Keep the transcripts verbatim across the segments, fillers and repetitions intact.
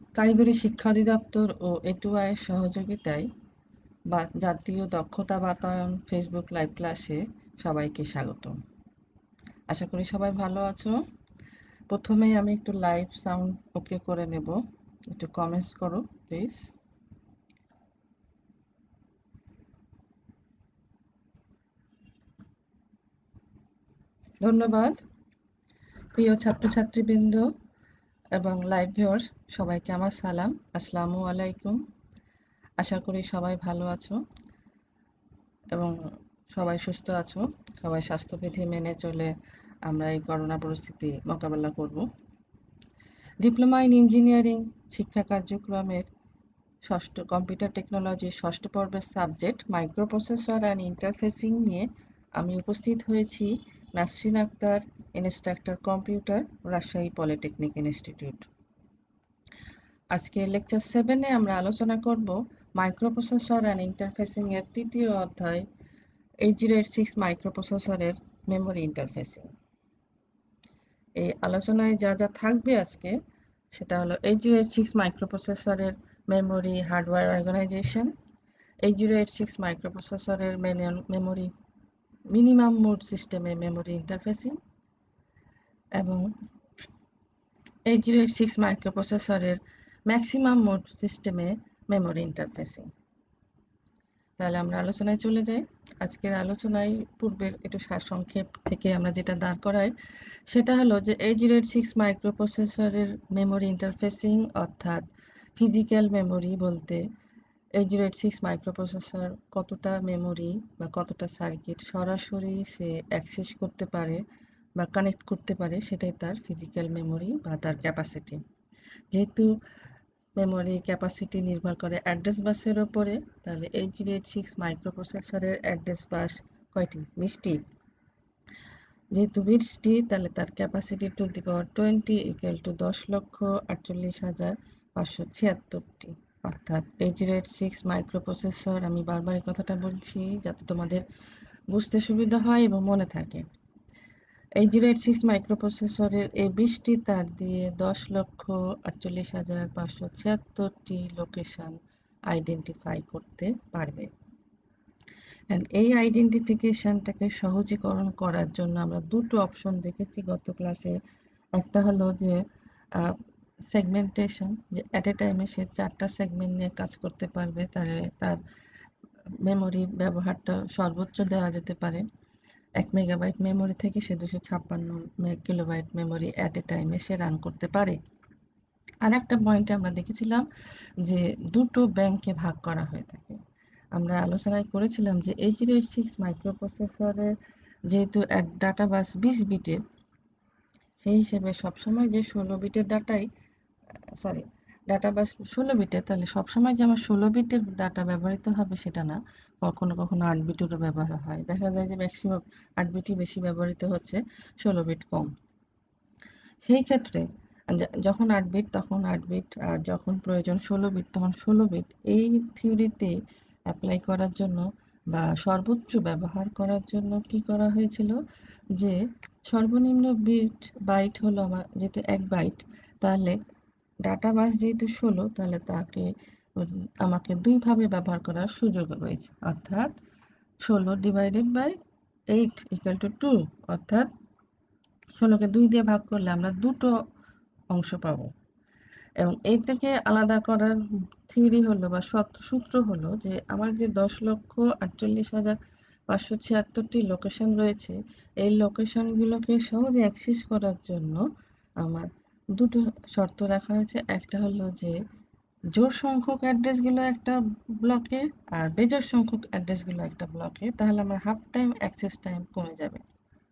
কারিগরি শিক্ষা অধিদপ্তর ও এটুআই এর সহযোগিতায় বা জাতীয় দক্ষতা বাতায়ন ফেসবুক লাইভ ক্লাসে সবাইকে স্বাগতম। আশা করি সবাই ভালো আছো। প্রথমেই আমি একটু লাইভ সাউন্ড ওকে করে নেব, একটু কমেন্টস করো প্লিজ। ধন্যবাদ। প্রিয় ছাত্রছাত্রীবৃন্দ এবং লাইভ ভিউয়ার্স, সবাইকে আমার সালাম, আসসালামু আলাইকুম। আশা করি সবাই ভালো আছো এবং সবাই সুস্থ আছো। সবাই স্বাস্থ্যবিধি মেনে চলে আমরা এই করোনা পরিস্থিতি মোকাবেলা করব। ডিপ্লোমা ইন ইঞ্জিনিয়ারিং শিক্ষা কার্যক্রমের ষষ্ঠ কম্পিউটার টেকনোলজির ষষ্ঠ পর্বের সাবজেক্ট মাইক্রোপ্রসেসর অ্যান্ড ইন্টারফেসিং নিয়ে আমি উপস্থিত হয়েছি Nasrin Akter, instructor computer, Rajshahi polytechnic institute. আজকে লেকচার সেভেনে আমরা আলোচনা করব মাইক্রোপ্রসেসর অ্যান্ড ইন্টারফেসিং এর তৃতীয় অধ্যায় এইট জিরো এইট সিক্স মাইক্রোপ্রসেসরের মেমোরি ইন্টারফেসিং। এই আলোচনায় যা যা থাকবে আজকে সেটা হলো এইট জিরো এইট সিক্স মাইক্রোপ্রসেসরের memory hardware organisation, eight zero eight six মাইক্রোপ্রসেসরের মেমোরি মিনিমাম মোড সিস্টেমে মেমোরি ইন্টারফেসিং এবং এইট জিরো এইট সিক্স মাইক্রোপ্রসেসরের ম্যাক্সিমাম মোড সিস্টেমে মেমোরি ইন্টারফেসিং। তাহলে আমরা আলোচনায় চলে যাই। আজকের আলোচনায় পূর্বের একটু সারসংক্ষেপ থেকে আমরা যেটা দাঁড় করাই সেটা হলো যে এইট জিরো এইট সিক্স মাইক্রোপ্রসেসরের মেমোরি ইন্টারফেসিং অর্থাৎ ফিজিক্যাল মেমোরি বলতে eight zero eight six microprocessor কতটা মেমোরি বা কতটা সার্কিট সরাসরি সে অ্যাক্সেস করতে পারে বা কানেক্ট করতে পারে, সেটাই তার ফিজিক্যাল মেমোরি বা তার ক্যাপাসিটি। যেহেতু মেমোরি ক্যাপাসিটি নির্ভর করে অ্যাড্রেস বাসের ওপরে, তাহলে এইট জিরো এইট সিক্স মাইক্রোপ্রসেসরের অ্যাড্রেস বাস কয়টি? বিশটি। যেহেতু বিশটি, তাহলে তার capacity to the power twenty equal to দশ লক্ষ আটচল্লিশ হাজার পাঁচশো ছিয়াত্তরটি। অর্থাৎ eight zero eight six microprocessor, আমি বারবার এই কথাটা বলছি যাতে তোমাদের বুঝতে সুবিধা হয় এবং মনে থাকে। এইট জিরো এইট সিক্স মাইক্রোপ্রসেসরের এই বিশটি তার দিয়ে দশ লক্ষ আটচল্লিশ হাজার পাঁচশো ছিয়াত্তরটি লোকেশন আইডেন্টিফাই করতে পারবে। অ্যান্ড এই আইডেন্টিফিকেশনটাকে সহজীকরণ করার জন্য আমরা দুটো অপশন দেখেছি গত ক্লাসে। একটা হলো যে সেগমেন্টেশন, যে অ্যাট এ টাইমে সে চারটা সেগমেন্ট নিয়ে কাজ করতে পারবে, তার তার মেমোরি ব্যবহারটা সর্বোচ্চ দেওয়া যেতে পারে। এক মেগাবাইট মেমোরি থেকে সে দুশো ছাপ্পান্ন কিলোবাইট মেমোরি অ্যাট এ টাইমে সে রান করতে পারে। আর একটা পয়েন্টে আমরা দেখেছিলাম যে দুটো ব্যাংকে ভাগ করা হয়ে থাকে। আমরা আলোচনায় করেছিলাম যে এইট জিরো এইট সিক্স মাইক্রোপ্রসেসরের যেহেতু এক ডাটা বাস বিশ বিটের, সেই হিসেবে সবসময় যে ষোলো বিটের ডাটাই সরি ডাটা বাস ষোলো বিটের, তাহলে সবসময় যে আমার ষোলো বিটের ডাটা ব্যবহৃত হবে সেটা না, কখনো কখনো আট বিটেরও ব্যবহার হয়। দেখা যায় যে ম্যাক্সিমাম আট বিটই বেশি ব্যবহৃত হচ্ছে, ষোলো বিট কম। সেই ক্ষেত্রে যখন আট বিট তখন আট বিট, আর যখন প্রয়োজন ষোলো বিট তখন ষোলো বিট। এই থিওরিতে অ্যাপ্লাই করার জন্য বা সর্বোচ্চ ব্যবহার করার জন্য কি করা হয়েছিল যে সর্বনিম্ন বিট বাইট হলো আমার যেহেতু এক বাইট, তাহলে ডাটা বাস যেহেতু ষোলো, তাহলে তাকে আমাকে দুইভাবে ব্যবহার করার সুযোগ রয়েছে। অর্থাৎ ষোলো divided by eight equal to two, অর্থাৎ ষোলোকে দুই দিয়ে ভাগ করলে আমরা দুটো অংশ পাবো। এবং এই থেকে আলাদা করার থিওরি হলো বা সূত্র হলো যে আমার যে দশ লক্ষ আটচল্লিশ হাজার পাঁচশো ছিয়াত্তরটি লোকেশন রয়েছে, এই লোকেশনগুলোকে সহজে অ্যাক্সেস করার জন্য আমার দুটো শর্ত রাখা হয়েছে। একটা হলো যে জোড় সংখ্যক অ্যাড্রেসগুলো একটা ব্লকে আর বেজোড় সংখ্যক অ্যাড্রেসগুলো একটা ব্লকে, তাহলে আমার হাফ টাইম অ্যাক্সেস টাইম কমে যাবে।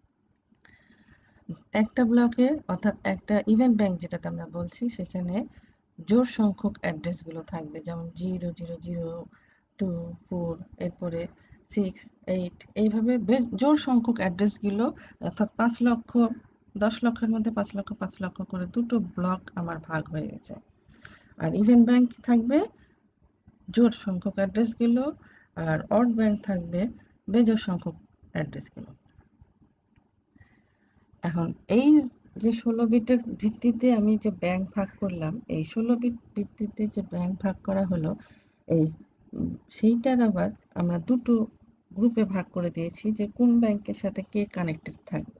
একটা ব্লকে অর্থাৎ একটা ইভেন্ট ব্যাংক যেটাতে আমরা বলছি, সেখানে জোড় সংখ্যক অ্যাড্রেসগুলো থাকবে, যেমন zero zero zero two four এরপরে সিক্স এইট, এইভাবে বেশ জোড় সংখ্যক অ্যাড্রেসগুলো, অর্থাৎ পাঁচ লক্ষ দশ লক্ষের মধ্যে পাঁচ লক্ষ পাঁচ লক্ষ করে দুটো ব্লক আমার ভাগ হয়ে গেছে। আর ইভেন্ট ব্যাংক থাকবে জোড় সংখ্যক অ্যাড্রেসগুলো, আর অড ব্যাংক থাকবে বেজোড় সংখ্যক অ্যাড্রেসগুলো। এখন এই যে ষোলো বিটের ভিত্তিতে আমি যে ব্যাংক ভাগ করলাম, এই ষোলো বিট ভিত্তিতে যে ব্যাংক ভাগ করা হলো, এই সেইটার আবার আমরা দুটো গ্রুপে ভাগ করে দিয়েছি যে কোন ব্যাংকের সাথে কে কানেক্টেড থাকবে।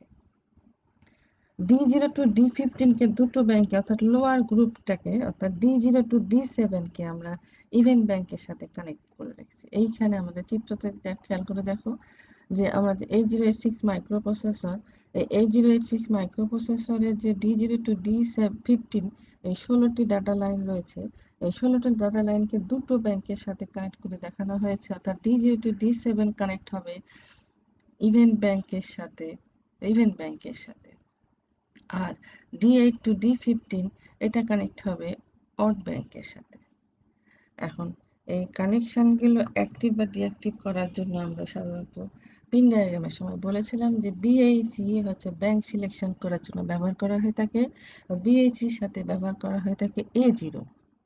D zero to D fifteen কে দুটো ব্যাংকে অর্থাৎ লোয়ার গ্রুপটাকে অর্থাৎ D zero to D seven কে আমরা ইভেন্ট ব্যাংকের সাথে কানেক্ট করে রেখেছি। এইখানে আমাদের চিত্রতে খেয়াল করে দেখো যে আমরা যে eight zero eight six micro processor, এই eight zero eight six micro প্রসেসরের যে D zero to D fifteen এই ষোলোটি ডাটা লাইন রয়েছে, এই ষোলোটি ডাটা লাইনকে দুটো ব্যাংকের সাথে কানেক্ট করে দেখানো হয়েছে। অর্থাৎ D zero to D seven connect হবে ইভেন্ট ব্যাংকের সাথে ইভেন্ট ব্যাংকের সাথে, আর D eight to D fifteen এটা কানেক্ট হবে অড ব্যাংকের সাথে। এখন এই কানেকশনগুলো অ্যাক্টিভ বা ডিঅ্যাক্টিভ করার জন্য আমরা সাধারণত পিন ডায়াগ্রামের সময় বলেছিলাম যে বিএইচই হচ্ছে ব্যাংক সিলেকশন করার জন্য ব্যবহার করা হয়ে থাকে, বিএইচির সাথে ব্যবহার করা হয়ে থাকে এ জিরো।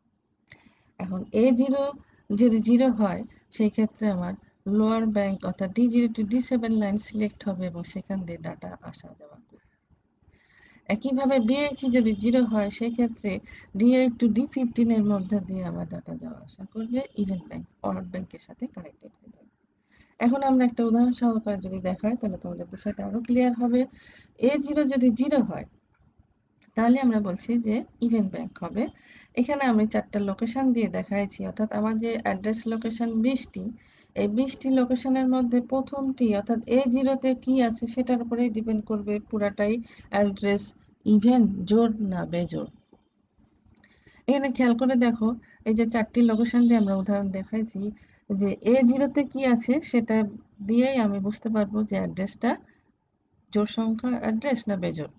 এখন এ জিরো যদি জিরো হয় সেই ক্ষেত্রে আমার লোয়ার ব্যাংক অর্থাৎ D zero to D seven line select হবে এবং সেখান দিয়ে ডাটা আসা যাওয়া করবে। একইভাবে বিএইচই যদি জিরো হয় সেই ক্ষেত্রে D eight to D fifteen এর মধ্যে দিয়ে আমার ডাটা যাওয়া আসা করবে ইভেন্ট ব্যাংক অড ব্যাংকের সাথে কানেক্টেড হয়ে যাবে। এখন আমরা একটা উদাহরণ সহকারে যদি দেখাই তাহলে তোমাদের বিষয়টা আরো ক্লিয়ার হবে। এ জিরো যদি জিরো হয় তাহলে আমরা বলছি যে ইভেন্ট ব্যাংক হবে। এখানে আমি চারটা লোকেশন দিয়ে দেখাইছি, অর্থাৎ আমার যে অ্যাড্রেস লোকেশন বিশটি, এই বিশটি লোকেশনের মধ্যে প্রথমটি অর্থাৎ এ জিরোতে কি আছে সেটার উপরেই ডিপেন্ড করবে পুরাটাই অ্যাড্রেস ইভেন্ট জোড় না বেজোড়। এখানে খেয়াল করে দেখো এই যে চারটি লোকেশন দিয়ে আমরা উদাহরণ দেখাইছি যে এ জিরোতে কি আছে সেটা দিয়েই আমি বুঝতে পারবো যে অ্যাড্রেসটা জোড় সংখ্যা অ্যাড্রেস না বেজোড়।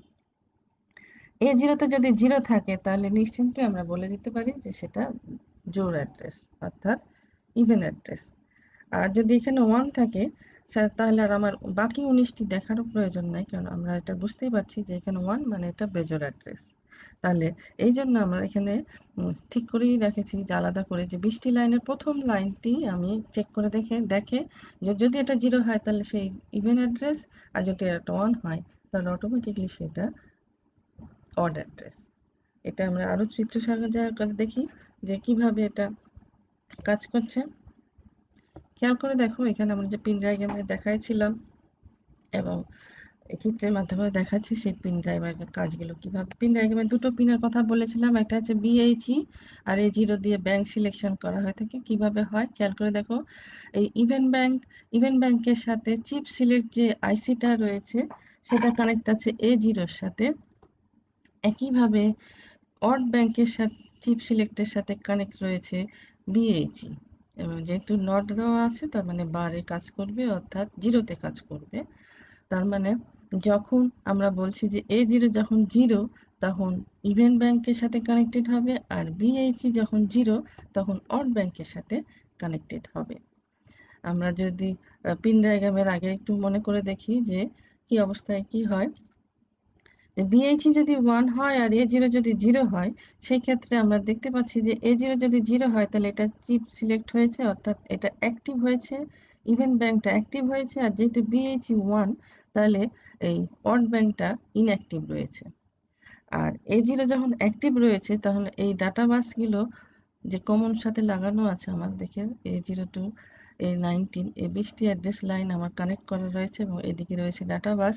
এ জিরোতে যদি জিরো থাকে তাহলে নিশ্চিন্তে আমরা বলে দিতে পারি যে সেটা জোড় অ্যাড্রেস অর্থাৎ ইভেন অ্যাড্রেস। আর যদি এখানে ওয়ান থাকে তাহলে আর আমার বাকি উনিশটি দেখারও প্রয়োজন নাই, কারণ আমরা এটা বুঝতেই পারছি যে এখানে ওয়ান মানে এটা বেজোড় অ্যাড্রেস। তাহলে এই জন্য আমরা এখানে ঠিক করেই রেখেছি যে আলাদা করে যে বিশটি লাইনের প্রথম লাইনটি আমি চেক করে দেখে দেখে যে যদি এটা জিরো হয় তাহলে সেই ইভেন অ্যাড্রেস, আর যদি এটা ওয়ান হয় তাহলে অটোমেটিকলি সেটা অড অ্যাড্রেস। এটা আমরা আরো চিত্র সাহায্যে করে দেখি যে কিভাবে এটা কাজ করছে। খেয়াল করে দেখো এখানে আমরা যে পিন ডায়াগ্রামে দেখাইছিলাম এবং এই চিত্রের মাধ্যমে দেখাচ্ছি সেই পিন ড্রাইভের কাজগুলো কিভাবে। পিন ডায়াগ্রামে দুটো পিনের কথা বলেছিলাম, একটা হচ্ছে বিএইচই আর এ জিরো দিয়ে ব্যাংক সিলেকশন করা হয়ে থাকে। কিভাবে হয় খেয়াল করে দেখো, এই ইভেন্ট ব্যাংক ইভেন্ট ব্যাংকের সাথে চিপ সিলেক্ট যে আইসিটা রয়েছে সেটা কানেক্ট আছে এ জিরোর সাথে। একইভাবে অড ব্যাংকের সাথে চিপ সিলেক্টের সাথে কানেক্ট রয়েছে বিএইচই, এবং যেহেতু নট দেওয়া আছে তার মানে বারে কাজ করবে অর্থাৎ জিরোতে কাজ করবে। তার মানে যখন আমরা বলছি যে এ জিরো যখন জিরো তখন ইভেন্ট ব্যাংকের সাথে কানেক্টেড হবে, আর বিএইচই যখন জিরো তখন অড ব্যাংকের সাথে কানেক্টেড হবে। আমরা যদি পিন ডায়াগ্রামের আগে একটু মনে করে দেখি যে কি অবস্থায় কি হয়। বিএইচই যদি ওয়ান হয় আর এ জিরো যদি জিরো হয় সেই ক্ষেত্রে আমরা দেখতে পাচ্ছি যে এ জিরো যদি জিরো হয় তাহলে এটা চিপ সিলেক্ট হয়েছে অর্থাৎ এটা অ্যাক্টিভ হয়েছে, ইভেন্ট ব্যাংকটা অ্যাক্টিভ হয়েছে। আর যেহেতু বিএইচই ওয়ান তাহলে এই অড ব্যাংকটা ইনঅ্যাক্টিভ রয়েছে। আর এ জিরো যখন অ্যাক্টিভ রয়েছে তাহলে এই ডাটা বাসগুলো যে কমন সাথে লাগানো আছে আমার দেখে A zero to A nineteen এই বিশটি অ্যাড্রেস লাইন আমার কানেক্ট করা রয়েছে এবং এদিকে রয়েছে ডাটা বাস।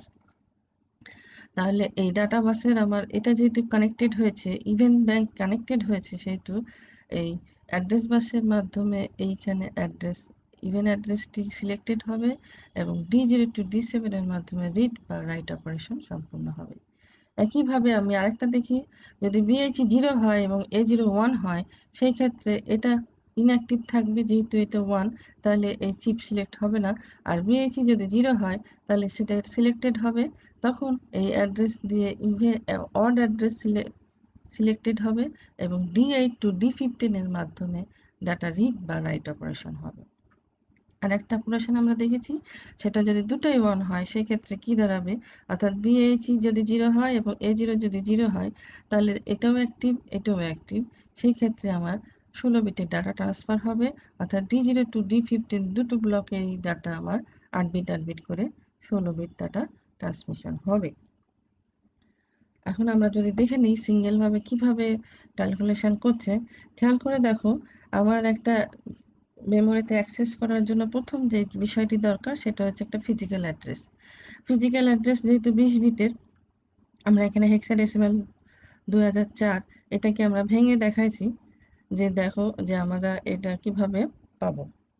তাহলে এই ডাটা বাসের আমার এটা যেহেতু কানেক্টেড হয়েছে ইভেন্ট ব্যাংক কানেক্টেড হয়েছে সেহেতু এই অ্যাড্রেস বাসের মাধ্যমে এইখানে অ্যাড্রেস ইভেন্ট অ্যাড্রেসটি সিলেক্টেড হবে এবং ডি জিরো টু ডি সেভেনের মাধ্যমে রিড বা রাইট অপারেশন সম্পূর্ণ হবে। একইভাবে আমি আরেকটা দেখি, যদি বিএইচই জিরো হয় এবং এ জিরো ওয়ান হয় সেই ক্ষেত্রে এটা ইনঅ্যাক্টিভ থাকবে, যেহেতু এটা ওয়ান তাহলে এই চিপ সিলেক্ট হবে না। আর বিএইচই যদি জিরো হয় তাহলে সেটা সিলেক্টেড হবে, তখন এই অ্যাড্রেস দিয়ে ইভেন অড অ্যাড্রেস সিলেক্টেড হবে এবং D eight to D fifteen এর মাধ্যমে ডাটা রিড বা রাইট অপারেশন হবে। আর একটা অপারেশন আমরা দেখেছি সেটা যদি দুটোই ওয়ান হয় সেই ক্ষেত্রে কি দাঁড়াবে, অর্থাৎ বিএইচই যদি জিরো হয় এবং এ জিরো যদি জিরো হয় তাহলে এটাও অ্যাক্টিভ এটাও অ্যাক্টিভ। সেই ক্ষেত্রে আমার ষোলো বিটের ডাটা ট্রান্সফার হবে, অর্থাৎ D zero to D fifteen দুটো ব্লকে এই ডাটা আমার আট বিট আট বিট করে ষোলো বিট ডাটা ট্রান্সমিশন হবে। এখন আমরা যদি দেখে নিই সিঙ্গেল ভাবে কিভাবে ক্যালকুলেশন করছে, খেয়াল করে দেখো আমার একটা মেমোরিতে অ্যাক্সেস করার জন্য প্রথম যে বিষয়টি দরকার সেটা হচ্ছে একটা ফিজিক্যাল অ্যাড্রেস। ফিজিক্যাল অ্যাড্রেস যেহেতু বিশ বিটের, আমরা এখানে হেক্সাডেসিমাল দুই হাজার চার এটাকে আমরা ভেঙে দেখাইছি যে দেখো যে আমরা এটা কিভাবে পাবো।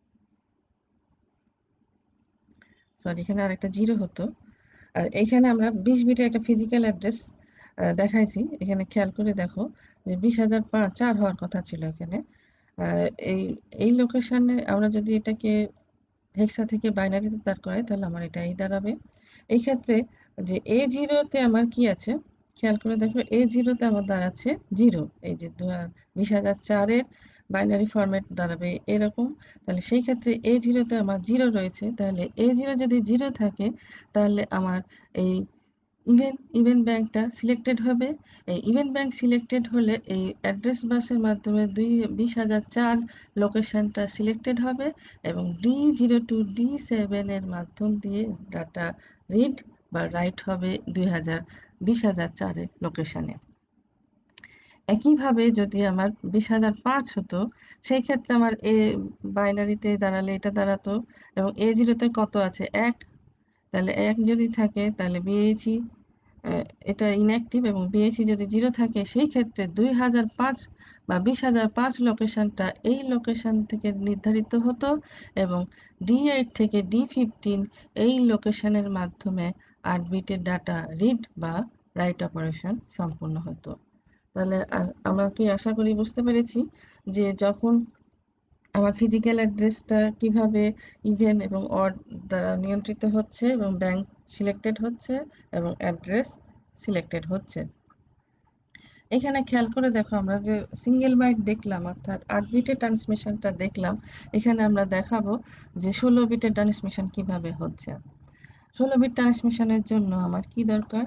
সরি, এখানে আরেকটা জিরো হতো। আর এখানে আমরা বিশ বিটের একটা ফিজিক্যাল অ্যাড্রেস দেখাইছি। এখানে খেয়াল করে দেখো যে বিশ হাজার পাঁচ চার হওয়ার কথা ছিল এখানে। আহ, এই এই লোকেশনে আমরা যদি এটাকে হেক্সা থেকে বাইনারিতে দাঁড় করাই তাহলে আমার এটা এই দাঁড়াবে। এই ক্ষেত্রে যে এ জিরোতে আমার কি আছে খেয়াল করে দেখো, এ জিরোতে আমার দাঁড়াচ্ছে জিরো। এই যে বিশ হাজার চারের বাইনারি ফরম্যাট দাঁড়াবে এরকম। তাহলে সেই ক্ষেত্রে এ জিরোতে আমার জিরো রয়েছে, তাহলে এ জিরো যদি জিরো থাকে তাহলে আমার এই ইভেন্ট ইভেন্ট ব্যাংকটা সিলেক্টেড হবে। এই ইভেন্ট ব্যাংক সিলেক্টেড হলে এই অ্যাড্রেস বাসের মাধ্যমে দুই বিশ হাজার চার লোকেশনটা সিলেক্টেড হবে এবং D zero to D seven এর মাধ্যম দিয়ে ডাটা রিড বা রাইট হবে দুই হাজার বিশ হাজার চারের লোকেশনে। একইভাবে যদি আমার বিশ হাজার পাঁচ হতো সেই ক্ষেত্রে আমার এ বাইনারিতে দাঁড়ালে এটা দাঁড়াতো এবং এ জিরোতে কত আছে এক, তাহলে এক যদি থাকে তাহলে বিএইচই এটা ইনঅ্যাক্টিভ এবং বিএইচই যদি জিরো থাকে সেই ক্ষেত্রে দুই হাজার পাঁচ বা বিশ হাজার পাঁচ লোকেশনটা এই লোকেশন থেকে নির্ধারিত হতো এবং ডি এইট থেকে ডি ফিফটিন এই লোকেশনের মাধ্যমে আট বিটের ডাটা রিড বা রাইট অপারেশন সম্পূর্ণ হতো। তাহলে আমরা কি আশা করি বুঝতে পেরেছি যে যখন আমার ফিজিক্যাল অ্যাড্রেসটা কিভাবে ইভেন এবং অড দ্বারা নিয়ন্ত্রিত হচ্ছে এবং ব্যাংক সিলেক্টেড হচ্ছে এবং অ্যাড্রেস সিলেক্টেড হচ্ছে। এখানে খেয়াল করে দেখো আমরা যে সিঙ্গেল বাইট দেখলাম অর্থাৎ আট বিটের ট্রান্সমিশনটা দেখলাম, এখানে আমরা দেখাবো যে ষোলো বিটের ট্রান্সমিশন কিভাবে হচ্ছে। ষোলো বিট ট্রান্সমিশনের জন্য আমার কি দরকার,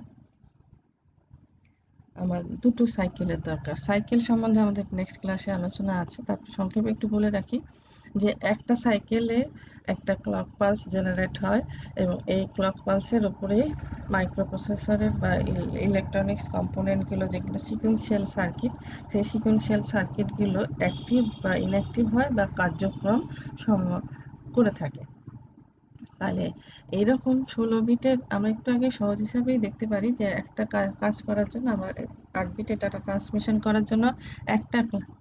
আমার দুটো সাইকেলের দরকার। সাইকেল সম্বন্ধে আমাদের নেক্সট ক্লাসে আলোচনা আছে, তারপর সংক্ষেপে একটু বলে রাখি যে একটা সাইকেলে একটা ক্লক পালস জেনারেট হয় এবং এই ক্লক পালসের উপরে মাইক্রোপ্রসেসরের বা ইলেকট্রনিক্স কম্পোনেন্টগুলো যেগুলো সিকুয়েন্সিয়াল সার্কিট, সেই সিকুয়েন্সিয়াল সার্কিটগুলো অ্যাক্টিভ বা ইনঅ্যাক্টিভ হয় বা কার্যক্রম সম করে থাকে। তাহলে এইরকম ষোলো বিটের আমরা একটু আগে সহজ হিসাবেই দেখতে পারি যে একটা কাজ করার জন্য আমার আট বিটের ডাটা ট্রান্সমিশন করার জন্য একটা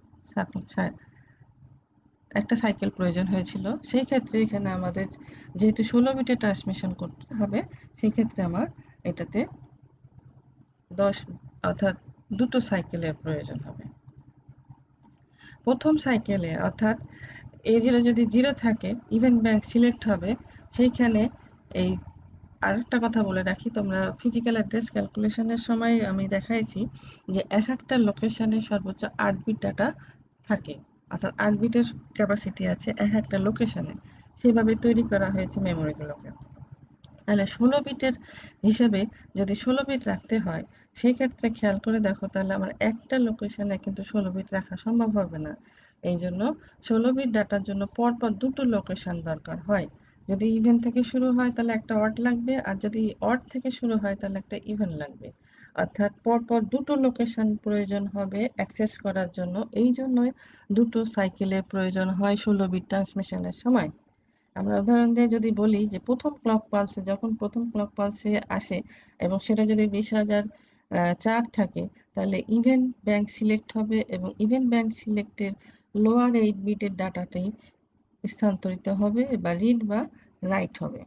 একটা সাইকেল প্রয়োজন হয়েছিল। সেই ক্ষেত্রে এখানে আমাদের যেহেতু ষোলো বিটের ট্রান্সমিশন করতে হবে সেই ক্ষেত্রে আমার এটাতে দশ অর্থাৎ দুটো সাইকেলের প্রয়োজন হবে। প্রথম সাইকেলে অর্থাৎ এ জিরো যদি জিরো থাকে ইভেন্ট ব্যাংক সিলেক্ট হবে। সেইখানে এই আরেকটা কথা বলে রাখি, তোমরা ফিজিক্যাল অ্যাড্রেস ক্যালকুলেশনের সময় আমি দেখাইছি যে এক একটা লোকেশনে সর্বোচ্চ আট বিট ডাটা থাকে, অর্থাৎ আট বিটের ক্যাপাসিটি আছে এক একটা লোকেশনে, সেভাবে তৈরি করা হয়েছে মেমোরিগুলোকে। তাহলে ষোলো বিটের হিসেবে যদি ষোলো বিট রাখতে হয় সেই ক্ষেত্রে খেয়াল করে দেখো তাহলে আমার একটা লোকেশনে কিন্তু ষোলো বিট রাখা সম্ভব হবে না। এই জন্য ষোলো বিট ডাটার জন্য পরপর দুটো লোকেশন দরকার হয়। যদি ইভেন থেকে শুরু হয় তাহলে একটা অড লাগবে, আর যদি অড থেকে শুরু হয় তাহলে একটা ইভেন লাগবে। অর্থাৎ পরপর দুটো লোকেশন প্রয়োজন হবে অ্যাক্সেস করার জন্য, এই জন্যই দুটো সাইকেলের প্রয়োজন হয় ষোলো বিট ট্রান্সমিশনের সময়। আমরা উদাহরণ দিয়ে যদি বলি যে প্রথম ক্লক পালসে যখন প্রথম ক্লক পালসে আসে এবং সেটা যদি বিশ হাজার চার থাকে তাহলে ইভেন্ট ব্যাংক সিলেক্ট হবে এবং ইভেন্ট ব্যাংক সিলেক্টের লোয়ার এইট বিটের ডাটাটাই স্থানান্তরিত হবে বা রিড বা রাইট হবে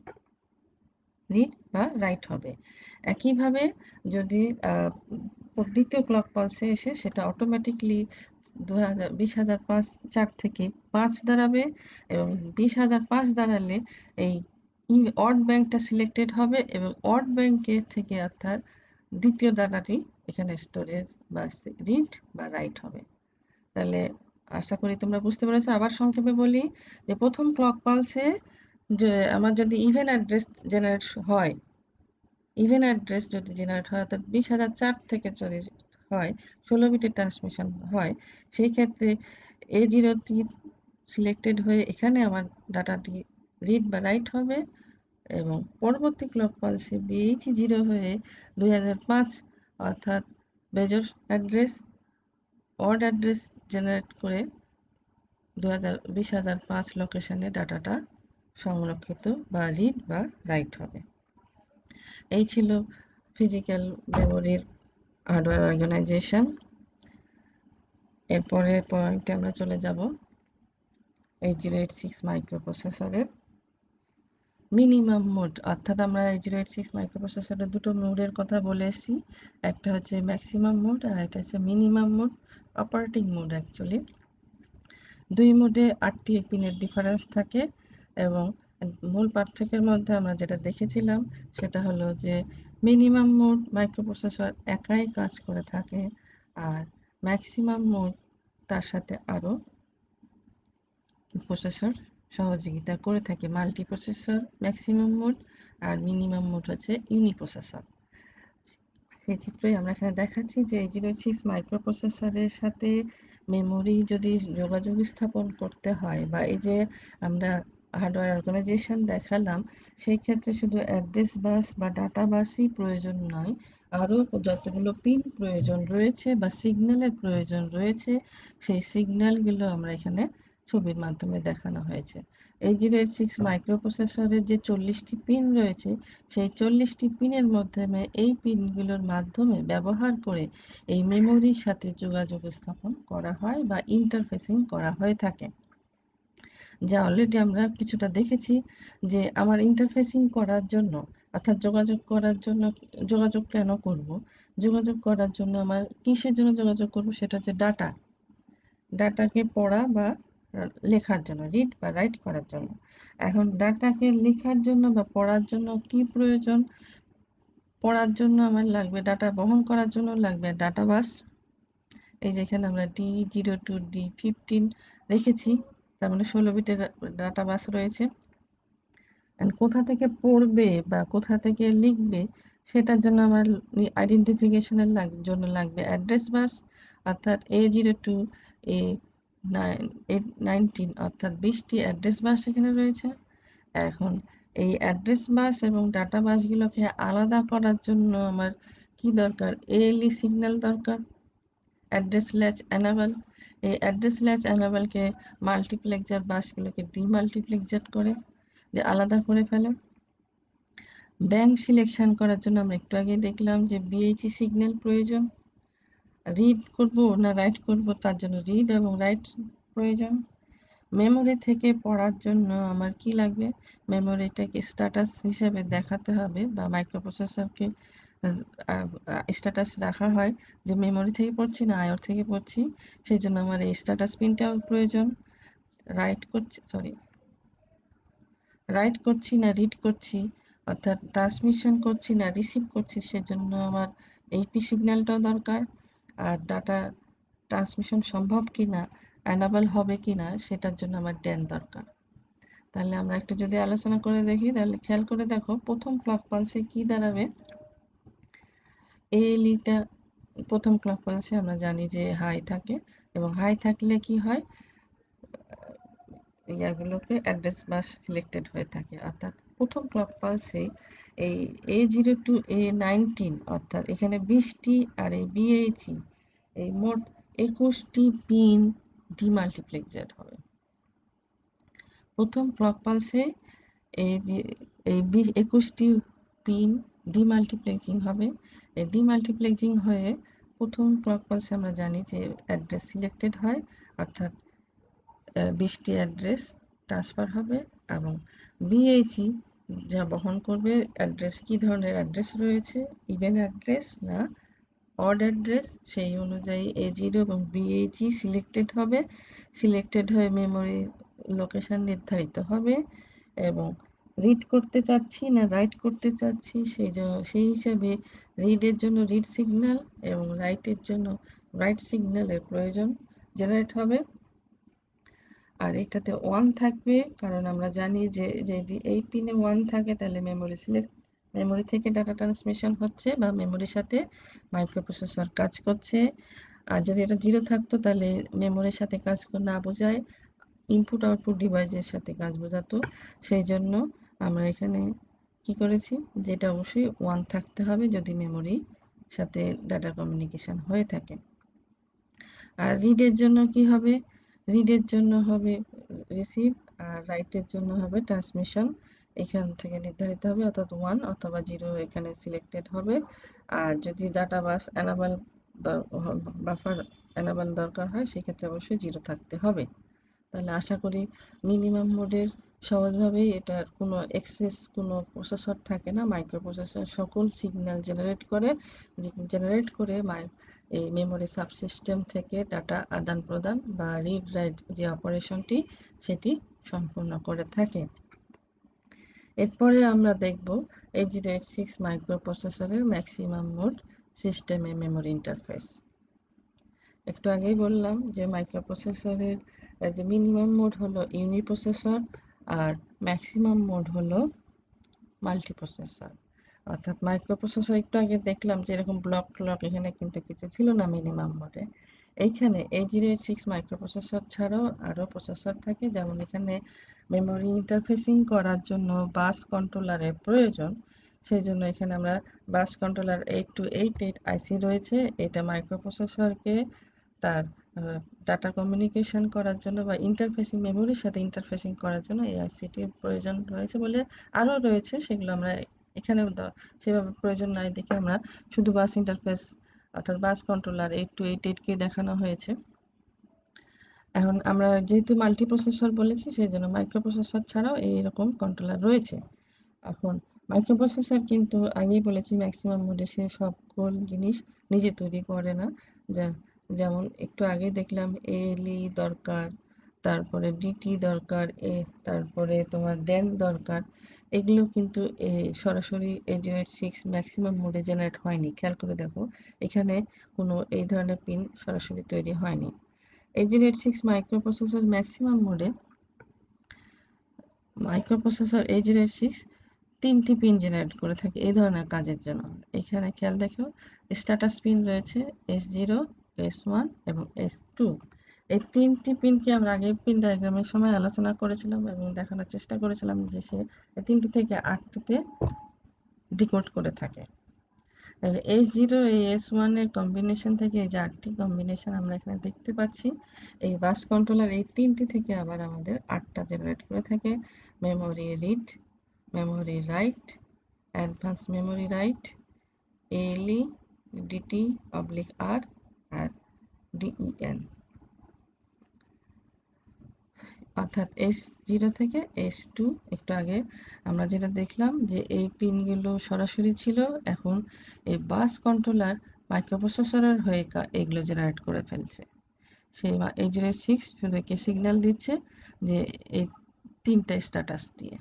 রিড বা রাইট হবে। একইভাবে যদি দ্বিতীয় ক্লক পালসে এসে সেটা অটোমেটিকলি দু হাজার বিশ হাজার পাঁচ চার থেকে পাঁচ দাঁড়াবে এবং বিশ হাজার পাঁচ দাঁড়ালে এই অড ব্যাংকটা সিলেক্টেড হবে এবং অড ব্যাংকের থেকে অর্থাৎ দ্বিতীয় ডাটাটি এখানে স্টোরেজ বা রিড বা রাইট হবে। তাহলে আশা করি তোমরা বুঝতে পেরেছো। আবার সংক্ষেপে বলি যে প্রথম ক্লক পালসে যে আমার যদি ইভেন অ্যাড্রেস জেনারেট হয় ইভেন অ্যাড্রেস যদি জেনারেট হয় অর্থাৎ বিশ হাজার চার থেকে যদি হয় ষোলো বিটের ট্রান্সমিশন হয় সেই ক্ষেত্রে এ জিরোটি সিলেক্টেড হয়ে এখানে আমার ডাটাটি রিড বা রাইট হবে এবং পরবর্তী ক্লক পালসে বিএইচ জিরো হয়ে দুই হাজার পাঁচ অর্থাৎ বেজোর অ্যাড্রেস অড অ্যাড্রেস জেনারেট করে দু হাজার বিশ হাজার পাঁচ লোকেশনে ডাটাটা সংরক্ষিত বা রিড বা রাইট হবে। এই ছিল ফিজিক্যাল মেমোরির হার্ডওয়্যার অর্গানাইজেশন। এরপরের পয়েন্টে আমরা চলে যাব এইট জিরো এইট সিক্স মাইক্রোপ্রসেসরের মিনিমাম মোড। অর্থাৎ আমরা এইট জিরো এইট সিক্স মাইক্রোপ্রসেসরের দুটো মোডের কথা বলে এসেছি, একটা হচ্ছে ম্যাক্সিমাম মোড আর একটা হচ্ছে minimum mode, operating mode. Actually দুই মোডে আটটি পিনের ডিফারেন্স থাকে এবং মূল পার্থক্যের মধ্যে আমরা যেটা দেখেছিলাম সেটা হলো যে মিনিমাম মোড মাইক্রোপ্রসেসর একাই কাজ করে থাকে আর ম্যাক্সিমাম মোড তার সাথে আরও প্রসেসর সহযোগিতা করে থাকে। মাল্টি প্রসেসর ম্যাক্সিমাম মোড আর মিনিমাম মোড হচ্ছে ইউনি প্রসেসর। সেই চিত্রই আমরা এখানে দেখাচ্ছি যে এইট জিরো এইট সিক্স মাইক্রোপ্রসেসরের সাথে মেমোরি যদি যোগাযোগ স্থাপন করতে হয় বা এই যে আমরা হার্ডওয়্যার অর্গানাইজেশন দেখালাম, সেই ক্ষেত্রে শুধু অ্যাড্রেস বাস বা ডাটা বাসই প্রয়োজন নয়, আরও যতগুলো পিন প্রয়োজন রয়েছে বা সিগন্যালের প্রয়োজন রয়েছে সেই সিগন্যালগুলো আমরা এখানে ছবির মাধ্যমে দেখানো হয়েছে। এইট জিরো এইট সিক্স মাইক্রোপ্রসেসরের যে চল্লিশটি পিন রয়েছে সেই চল্লিশটি পিনের মাধ্যমে এই পিনগুলোর মাধ্যমে ব্যবহার করে এই মেমোরির সাথে যোগাযোগ স্থাপন করা হয় বা ইন্টারফেসিং করা হয়ে থাকে, যা অলরেডি আমরা কিছুটা দেখেছি। যে আমার ইন্টারফেসিং করার জন্য অর্থাৎ যোগাযোগ করার জন্য যোগাযোগ কেন করব, যোগাযোগ করার জন্য আমার কিসের জন্য যোগাযোগ করব, সেটা হচ্ছে ডাটা ডাটাকে পড়া বা লেখার জন্য, রিড বা রাইট করার জন্য। এখন ডাটাকে লেখার জন্য বা পড়ার জন্য কি প্রয়োজন? পড়ার জন্য আমার লাগবে, ডাটা বহন করার জন্য লাগবে ডাটা বাস। এই যেখানে আমরা D zero to D fifteen রেখেছি, তার মানে ষোলো বিটের ডাটা বাস রয়েছে। কোথা থেকে পড়বে বা কোথা থেকে লিখবে সেটার জন্য আমার আইডেন্টিফিকেশনের জন্য লাগবে অ্যাড্রেস বাস, অর্থাৎ A zero to A nine eight nineteen অর্থাৎ বিশটি অ্যাড্রেস বাস এখানে রয়েছে। এখন এই অ্যাড্রেস বাস এবং ডাটা বাসগুলোকে আলাদা করার জন্য আমার কি দরকার? এএলই সিগন্যাল দরকার, অ্যাড্রেস ল্যাচ অ্যানাবল। এই অ্যাড্রেস ল্যাচ অ্যানাবলকে মাল্টিপ্লেক্সার বাসগুলোকে ডিমাল্টিপ্লেক্সার করে যে আলাদা করে ফেলে। ব্যাংক সিলেকশন করার জন্য আমরা একটু আগে দেখলাম যে বিএইচই সিগন্যাল প্রয়োজন। রিড করব না রাইট করব তার জন্য রিড এবং রাইট প্রয়োজন। মেমোরি থেকে পড়ার জন্য আমার কি লাগবে? মেমোরিটাকে স্ট্যাটাস হিসেবে দেখাতে হবে বা মাইক্রোপ্রসেসরকে স্ট্যাটাস রাখা হয় যে মেমোরি থেকে পড়ছি না আইও থেকে পড়ছি, সেই জন্য আমার এই স্ট্যাটাস পিনটাও প্রয়োজন। রাইট করছি সরি রাইট করছি না রিড করছি, অর্থাৎ ট্রান্সমিশন করছি না রিসিভ করছি, সেজন্য আমার এইপি সিগন্যালটাও দরকার। আর ডাটা ট্রান্সমিশন সম্ভব কি না, অ্যানাবল হবে কি না, সেটার জন্য আমার ড্যান দরকার। তাহলে আমরা একটু যদি আলোচনা করে দেখি, তাহলে খেয়াল করে দেখো প্রথম ক্লক পালসে কি দাঁড়াবে। এএলইটা প্রথম ক্লক পালসে আমরা জানি যে হাই থাকে এবং হাই থাকলে কি হয়, ইয়াগুলোকে অ্যাড্রেস বাস সিলেক্টেড হয়ে থাকে। অর্থাৎ প্রথম ক্লক পালসে এই A zero to A nineteen অর্থাৎ এখানে বিশটি আর এই বিএইচই এই মোট একুশটি পিন ডিমাল্টিপ্লেক্সার হবে। প্রথম ক্লক পালসে এই যে এই একুশটি পিন ডিমাল্টিপ্লেক্সিং হবে। এই ডিমাল্টিপ্লেক্সিং হয়ে প্রথম ক্লক পালসে আমরা জানি যে অ্যাড্রেস সিলেক্টেড হয়, অর্থাৎ বিশটি অ্যাড্রেস ট্রান্সফার হবে এবং বিএইচই যা বহন করবে অ্যাড্রেস, কি ধরনের অ্যাড্রেস রয়েছে, ইভেন অ্যাড্রেস না অড অ্যাড্রেস, সেই অনুযায়ী এ জিরো এবং বিএইচই সিলেক্টেড হবে। সিলেক্টেড হয়ে মেমোরি লোকেশন নির্ধারিত হবে এবং রিড করতে চাচ্ছি না রাইট করতে চাচ্ছি সেই সেই হিসাবে রিডের জন্য রিড সিগন্যাল এবং রাইটের জন্য রাইট সিগন্যালের প্রয়োজন জেনারেট হবে। আর এটাতে ওয়ান থাকবে, কারণ আমরা জানি যে যদি এই পিনে ওয়ান থাকে তাহলে মেমোরি সিলেক্ট মেমোরি থেকে ডাটা ট্রান্সমিশন হচ্ছে বা মেমোরির সাথে মাইক্রোপ্রসেসর কাজ করছে। আর যদি এটা জিরো থাকতো তাহলে মেমোরির সাথে কাজ না বোঝায় ইনপুট আউটপুট ডিভাইসের সাথে কাজ বোঝাতো। সেই জন্য আমরা এখানে কি করেছি, যেটা অবশ্যই ওয়ান থাকতে হবে যদি মেমোরি সাথে ডাটা কমিউনিকেশন হয়ে থাকে। আর রিডের জন্য কি হবে, রিডের জন্য হবে রিসিভ, আর রাইটের জন্য হবে ট্রান্সমিশন। এখান থেকে নির্ধারিত হবে, অর্থাৎ ওয়ান অথবা জিরো এখানে সিলেক্টেড হবে। আর যদি data bus enable buffer enable দরকার হয় সেক্ষেত্রে অবশ্যই জিরো থাকতে হবে। তাহলে আশা করি মিনিমাম মোডের সহজভাবেই এটার কোনো এক্সেস কোনো প্রসেসর থাকে না, মাইক্রো প্রসেসর সকল সিগন্যাল জেনারেট করে জেনারেট করে মাই এই মেমোরি সাবসিস্টেম থেকে ডাটা আদান প্রদান বা রিড রাইট যে অপারেশনটি সেটি সম্পূর্ণ করে থাকে। এরপরে আমরা দেখব eight zero eight six micro প্রসেসরের ম্যাক্সিমাম মোড সিস্টেমে মেমোরি ইন্টারফেস। একটু আগেই বললাম যে মাইক্রো প্রসেসরের যে মিনিমাম মোড হলো ইউনি প্রসেসর আর ম্যাক্সিমাম মোড হলো মাল্টি প্রসেসর। অর্থাৎ মাইক্রো প্রসেসর একটু আগে দেখলাম যে এরকম ব্লক ক্লক এখানে কিন্তু কিছু ছিল না মিনিমাম মোডে। এইখানে eight zero eight six micro processor ছাড়াও আরও প্রসেসর থাকে, যেমন এখানে মেমোরি ইন্টারফেসিং করার জন্য বাস কন্ট্রোলারের প্রয়োজন। সেই জন্য এখানে আমরা bus controller eight two eight eight IC রয়েছে। এটা মাইক্রো প্রসেসরকে তার ডাটা কমিউনিকেশন করার জন্য বা ইন্টারফেসিং মেমোরির সাথে ইন্টারফেসিং করার জন্য এই আইসিটির প্রয়োজন রয়েছে বলে আরও রয়েছে, সেগুলো আমরা এখানে সেভাবে প্রয়োজন নাই দেখে আমরা শুধু বাস ইন্টারফেস অর্থাৎ bus controller eight two eight এইটকে দেখানো হয়েছে। এখন আমরা যেহেতু মাল্টি প্রসেসর বলেছি সেই জন্য মাইক্রো প্রসেসর ছাড়াও এইরকম কন্ট্রোলার রয়েছে। এখন মাইক্রো প্রসেসর কিন্তু আগেই বলেছি ম্যাক্সিমাম মোডে সে সকল জিনিস নিজে তৈরি করে না। যা যেমন একটু আগে দেখলাম এএলই দরকার, তারপরে ডিটি দরকার, এ তারপরে তোমার ডেন দরকার। এগুলো কিন্তু সরাসরি eight zero eight six maximum মোডে জেনারেট হয়নি। খেয়াল করে দেখো এখানে কোনো এই ধরনের পিন সরাসরি তৈরি হয়নি। Eight zero eight six micro processor maximum মোডে microprocessor eight zero eight six তিনটি পিন জেনারেট করে থাকে এই ধরনের কাজের জন্য। এখানে খেয়াল দেখো স্ট্যাটাস পিন রয়েছে এস জিরো, এস ওয়ান এবং এস টু। এই তিনটি পিনকে আমরা আগে পিন ডায়াগ্রামের সময় আলোচনা করেছিলাম এবং দেখানোর চেষ্টা করেছিলাম যে সে তিনটি থেকে আটটিতে ডিকোড করে থাকে। এস জিরো এই এস ওয়ান এর কম্বিনেশন থেকে এই যে আটটি কম্বিনেশন আমরা এখানে দেখতে পাচ্ছি, এই বাস কন্ট্রোলার এই তিনটি থেকে আবার আমাদের আটটা জেনারেট করে থাকে। Memory read, memory write, advance memory write, ALE, DT oblique R আর ডিইএন। অর্থাৎ এস জিরো থেকে এস টু। একটু আগে আমরা যেটা দেখলাম যে এই পিনগুলো সরাসরি ছিল, এখন এই বাস কন্ট্রোলার মাইক্রোপ্রসেসরের হয়ে এগুলো জেনারেট করে ফেলছে। সেই এইট জিরো সিক্স শুধু একে সিগন্যাল দিচ্ছে যে এই তিনটা স্ট্যাটাস দিয়ে,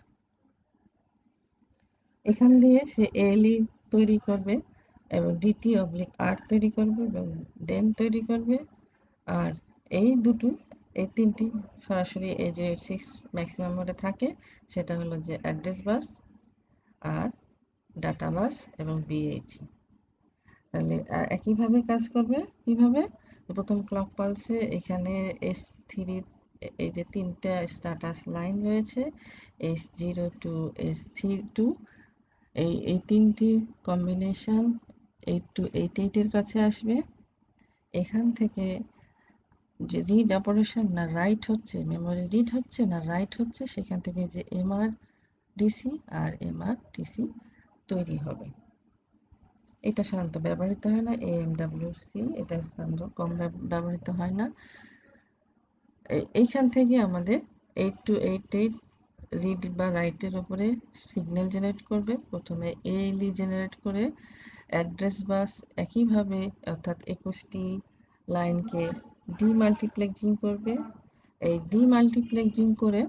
এখান দিয়ে সে এএলই তৈরি করবে এবং ডিটি অবলিক আর তৈরি করবে এবং ডেন তৈরি করবে। আর এই দুটো এই তিনটি সরাসরি এই যে সিক্স ম্যাক্সিমাম মোডে থাকে, সেটা হলো যে অ্যাড্রেস বাস আর ডাটা বাস এবং বিএইচই। তাহলে একইভাবে কাজ করবে। কিভাবে? প্রথম ক্লক পালসে এখানে এস থ্রি এই যে তিনটা স্ট্যাটাস লাইন রয়েছে S zero to S three two, এই এই তিনটি কম্বিনেশন এইট টু এইট এইটের কাছে আসবে। এখান থেকে যে রিড অপারেশন না রাইট হচ্ছে, মেমোরি রিড হচ্ছে না রাইট হচ্ছে, সেখান থেকে যে এমআর ডিসি আর এমআর টিসি তৈরি হবে। এটা সাধারণত ব্যবহৃত হয় না, এএমডব্লিউসি এটা সাধারণত কম ব্যবহৃত হয় না। এইখান থেকে আমাদের eight two eight eight read বা রাইটের উপরে সিগন্যাল জেনারেট করবে। প্রথমে এএলই জেনারেট করে অ্যাড্রেস বাস একইভাবে অর্থাৎ একুশটি লাইনকে ডিমাল্টিপ্লেক্সিং করবে। এই ডিমাল্টিপ্লেক্সিং করে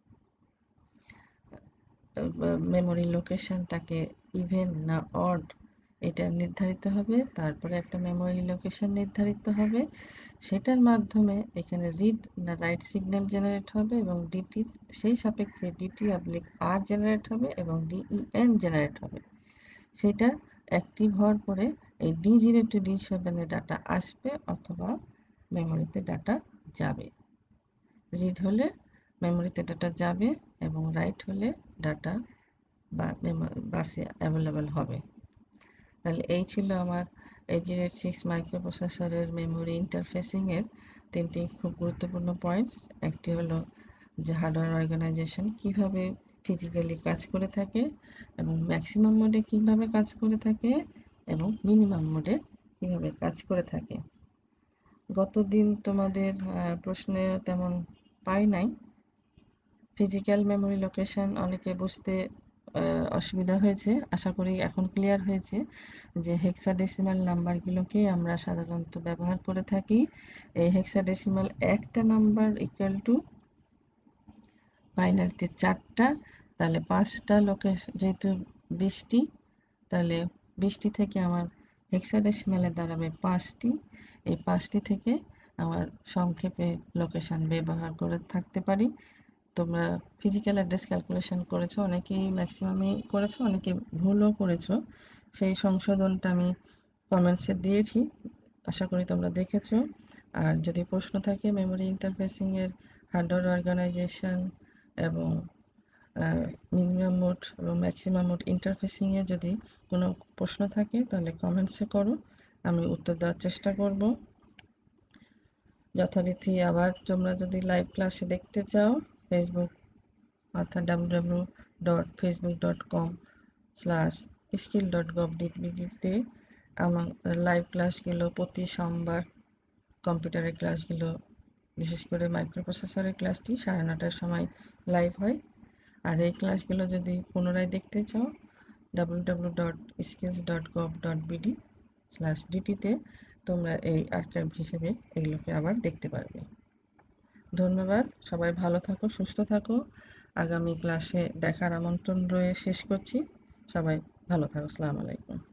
মেমোরি লোকেশনটাকে ইভেন না অড এটা নির্ধারিত হবে। তারপরে একটা মেমোরি লোকেশন নির্ধারিত হবে, সেটার মাধ্যমে এখানে রিড না রাইট সিগন্যাল জেনারেট হবে এবং ডিটি সেই সাপেক্ষে ডিটি অবলিক আর জেনারেট হবে এবং ডিইএন জেনারেট হবে। সেটা অ্যাক্টিভ হওয়ার পরে এই ডি জিরো টু ডি সেভেনে ডাটা আসবে অথবা মেমোরিতে ডাটা যাবে। রিড হলে মেমোরিতে ডাটা যাবে এবং রাইট হলে ডাটা বা মেমোরি বাসে অ্যাভেলেবেল হবে। তাহলে এই ছিল আমার এইট জিরো এইট সিক্স মাইক্রোপ্রসেসরের মেমোরি ইন্টারফেসিং এর তিনটি খুব গুরুত্বপূর্ণ পয়েন্টস। একটি হলো যে হার্ডওয়্যার অর্গানাইজেশন কিভাবে ফিজিক্যালি কাজ করে থাকে এবং ম্যাক্সিমাম মোডে কিভাবে কাজ করে থাকে এবং মিনিমাম মোডে কিভাবে কাজ করে থাকে। গতদিন তোমাদের প্রশ্নে তেমন পাই নাই। ফিজিক্যাল মেমোরি লোকেশন অনেকে বুঝতে অসুবিধা হয়েছে, আশা করি এখন ক্লিয়ার হয়েছে যে হেক্সাডেসিমাল নাম্বারগুলোকে আমরা সাধারণত ব্যবহার করে থাকি। এই হেক্সাডেসিমাল একটা নাম্বার ইকুয়াল টু বাইনারিতে চারটা, তাহলে পাঁচটা লোকেশন যেহেতু বিশটি, তাহলে বিশটি থেকে আমার হেক্সাডেসিমালে দাঁড়াবে পাঁচটি। এই পাঁচটি থেকে আমার সংক্ষেপে লোকেশন ব্যবহার করে থাকতে পারি। তোমরা ফিজিক্যাল অ্যাড্রেস ক্যালকুলেশন করেছো, অনেকেই ম্যাক্সিমামই করেছো, অনেকে ভুলও করেছো। সেই সংশোধনটা আমি কমেন্টসে দিয়েছি, আশা করি তোমরা দেখেছো। আর যদি প্রশ্ন থাকে মেমোরি ইন্টারফেসিং এর হার্ডওয়্যার অর্গানাইজেশন এবং মিনিমাম মোড এবং ম্যাক্সিমাম মোড ইন্টারফেসিং এ যদি কোনো প্রশ্ন থাকে তাহলে কমেন্টসে করো, আমি উত্তর দেওয়ার চেষ্টা করব যথারীতি। আবার তোমরা যদি লাইভ ক্লাসে দেখতে চাও, ফেসবুক অর্থাৎ W W W dot Facebook dot com slash skill dot gov dot বিডিতে আমার লাইভ ক্লাসগুলো প্রতি সোমবার, কম্পিউটারের ক্লাসগুলো বিশেষ করে মাইক্রোপ্রসেসরের ক্লাসটি সাড়ে নটার সময় লাইভ হয়। আর এই ক্লাসগুলো যদি পুনরায় দেখতে চাও, W W W dot skills dot gov dot BD slash ডিটিতে তোমরা এই আর্কাইভ হিসেবে এগুলোকে আবার দেখতে পারবে। ধন্যবাদ, সবাই ভালো থাকো, সুস্থ থাকো। আগামী ক্লাসে দেখার আমন্ত্রণ রয়ে শেষ করছি। সবাই ভালো থাকো। আসসালামু আলাইকুম।